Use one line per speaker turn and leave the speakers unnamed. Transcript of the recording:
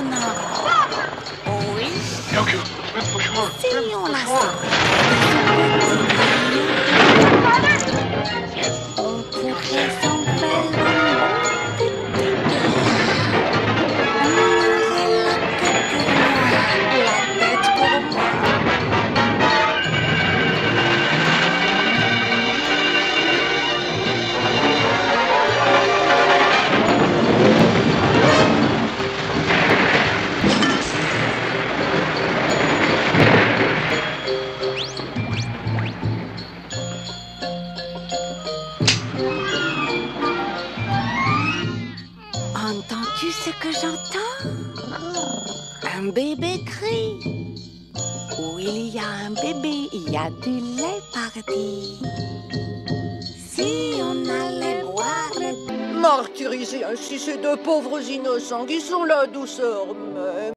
on a... Oui,
Yoku, swim for shore.
si
Swim
on
for
la
shore.
sent. On pourrait s'en faire un petit peu. On aurait la queue pour moi, la tête pour moi. Entends-tu ce que j'entends? Un bébé crie. Où il y a un bébé, il y a du lait parti. Si on allait boire le...
Martyriser ainsi ces deux pauvres innocents qui sont la douceur même.